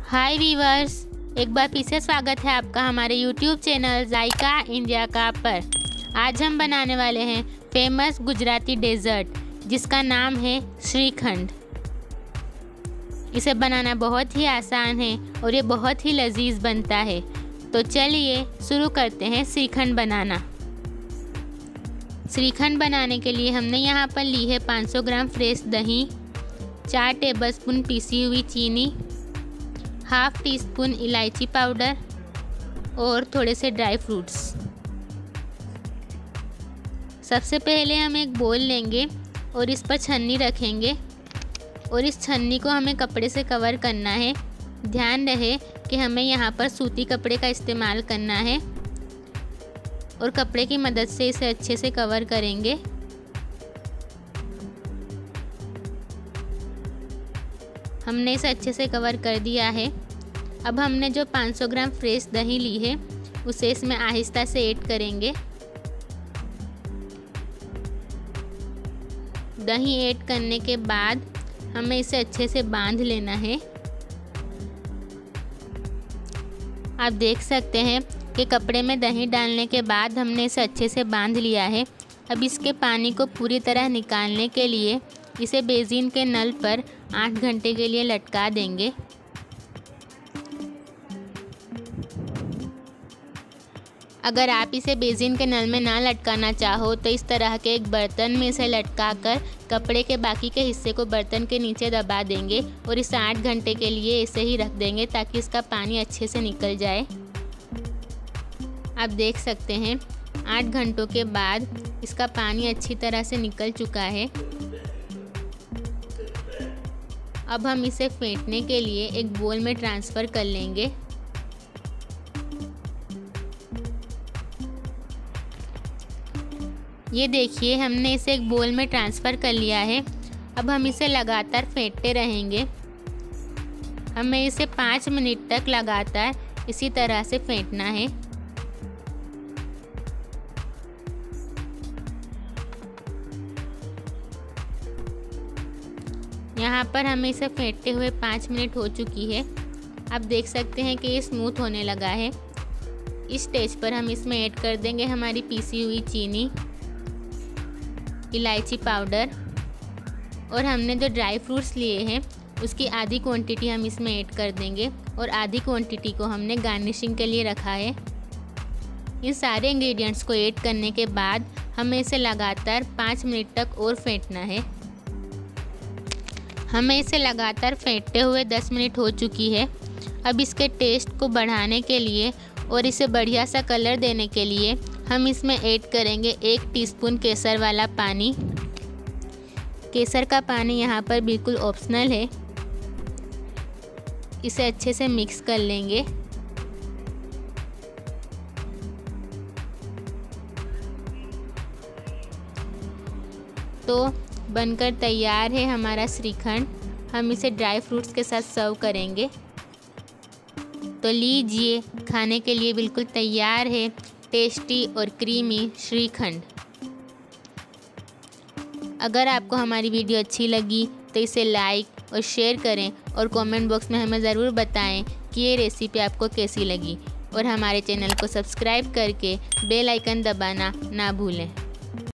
हाय viewers, एक बार फिर से स्वागत है आपका हमारे यूट्यूब चैनल जायका इंडिया का पर। आज हम बनाने वाले हैं फेमस गुजराती डेज़र्ट जिसका नाम है श्रीखंड। इसे बनाना बहुत ही आसान है और ये बहुत ही लजीज बनता है। तो चलिए शुरू करते हैं श्रीखंड बनाना। श्रीखंड बनाने के लिए हमने यहाँ पर ली है 500 ग्राम फ्रेश दही, 4 टेबलस्पून पीसी हुई चीनी, हाफ टी स्पून इलायची पाउडर और थोड़े से ड्राई फ्रूट्स। सबसे पहले हम एक बोल लेंगे और इस पर छन्नी रखेंगे और इस छन्नी को हमें कपड़े से कवर करना है। ध्यान रहे कि हमें यहाँ पर सूती कपड़े का इस्तेमाल करना है और कपड़े की मदद से इसे अच्छे से कवर करेंगे। हमने इसे अच्छे से कवर कर दिया है। अब हमने जो 500 ग्राम फ्रेश दही ली है उसे इसमें आहिस्ता से ऐड करेंगे। दही ऐड करने के बाद हमें इसे अच्छे से बांध लेना है। आप देख सकते हैं कि कपड़े में दही डालने के बाद हमने इसे अच्छे से बांध लिया है। अब इसके पानी को पूरी तरह निकालने के लिए इसे बेसिन के नल पर 8 घंटे के लिए लटका देंगे। अगर आप इसे बेसिन के नल में ना लटकाना चाहो तो इस तरह के एक बर्तन में इसे लटकाकर कपड़े के बाकी के हिस्से को बर्तन के नीचे दबा देंगे और इसे 8 घंटे के लिए इसे ही रख देंगे ताकि इसका पानी अच्छे से निकल जाए। आप देख सकते हैं 8 घंटों के बाद इसका पानी अच्छी तरह से निकल चुका है। अब हम इसे फेंटने के लिए एक बोल में ट्रांसफ़र कर लेंगे। ये देखिए, हमने इसे एक बोल में ट्रांसफ़र कर लिया है। अब हम इसे लगातार फेंटते रहेंगे। हमें इसे 5 मिनट तक लगातार इसी तरह से फेंटना है। यहाँ पर हमें इसे फेंटते हुए 5 मिनट हो चुकी है। आप देख सकते हैं कि ये स्मूथ होने लगा है। इस स्टेज पर हम इसमें ऐड कर देंगे हमारी पीसी हुई चीनी, इलायची पाउडर और हमने जो ड्राई फ्रूट्स लिए हैं उसकी आधी क्वांटिटी हम इसमें ऐड कर देंगे और आधी क्वांटिटी को हमने गार्निशिंग के लिए रखा है। इन सारे इंग्रेडिएंट्स को ऐड करने के बाद हमें इसे लगातार 5 मिनट तक और फेंटना है। हमें इसे लगातार फेंटते हुए 10 मिनट हो चुकी है। अब इसके टेस्ट को बढ़ाने के लिए और इसे बढ़िया सा कलर देने के लिए हम इसमें ऐड करेंगे 1 टीस्पून केसर वाला पानी। केसर का पानी यहाँ पर बिल्कुल ऑप्शनल है। इसे अच्छे से मिक्स कर लेंगे। तो बनकर तैयार है हमारा श्रीखंड। हम इसे ड्राई फ्रूट्स के साथ सर्व करेंगे। तो लीजिए, खाने के लिए बिल्कुल तैयार है टेस्टी और क्रीमी श्रीखंड। अगर आपको हमारी वीडियो अच्छी लगी तो इसे लाइक और शेयर करें और कमेंट बॉक्स में हमें ज़रूर बताएं कि ये रेसिपी आपको कैसी लगी और हमारे चैनल को सब्सक्राइब करके बेल आइकन दबाना ना भूलें।